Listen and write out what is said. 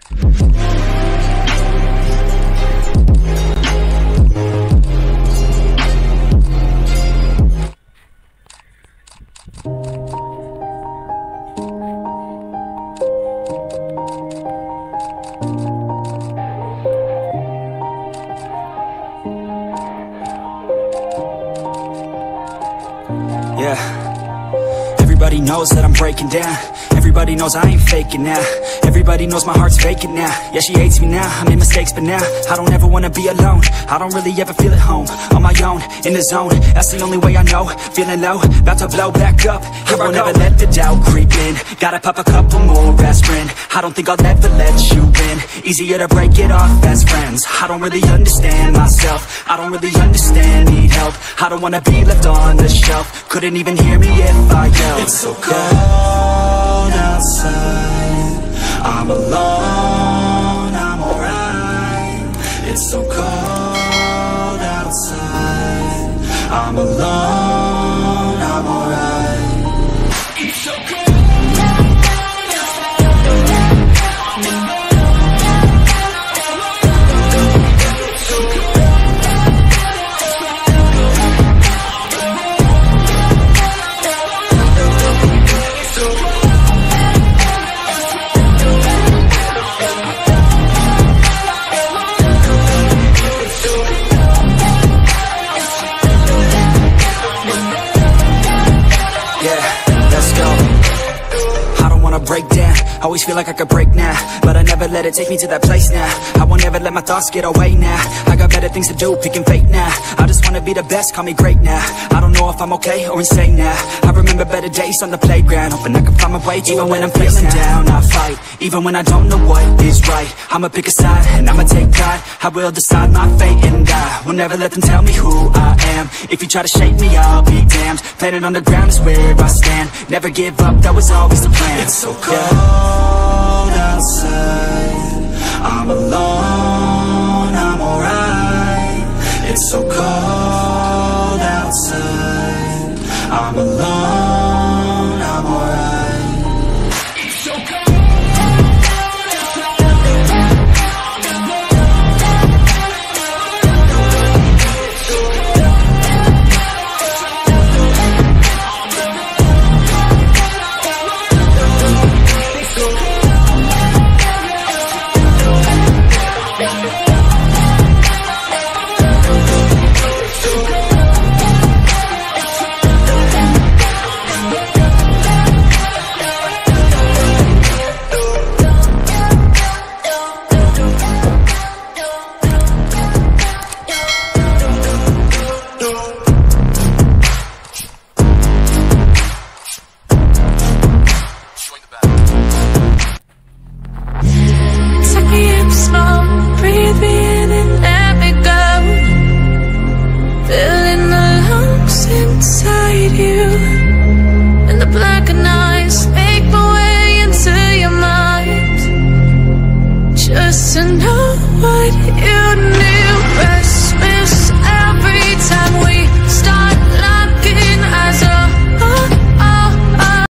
Yeah, everybody knows that I'm breaking down. Everybody knows I ain't faking now. Everybody knows my heart's vacant now. Yeah, she hates me now, I made mistakes but now I don't ever wanna be alone. I don't really ever feel at home. On my own, in the zone, that's the only way I know. Feeling low, about to blow back up. Here I never let the doubt creep in. Gotta pop a couple more aspirin. I don't think I'll ever let you in. Easier to break it off best friends. I don't really understand myself. I don't really understand, need help. I don't wanna be left on the shelf. Couldn't even hear me if I yelled. It's so cold outside, I'm alone, I'm alright. It's so cold outside, I'm alone, I'm alright. It's so cold. Break down, always feel like I could break now, but I never let it take me to that place now. I won't ever let my thoughts get away now. I got better things to do, picking fate now. I just wanna be the best, call me great now. I don't know if I'm okay or insane now. I remember better days on the playground, hoping I can find my way. Even when I'm feeling down, I fight. Even when I don't know what is right, I'ma pick a side and I'ma take pride. I will decide my fate and I will never let them tell me who I am. If you try to shake me, I'll be damned. Planet on the ground is where I stand. Never give up, that was always the plan. It's so cold outside, I'm alone, I'm alright. It's so cold outside, I'm alone, I'm alright. It's so cold. To know what you need.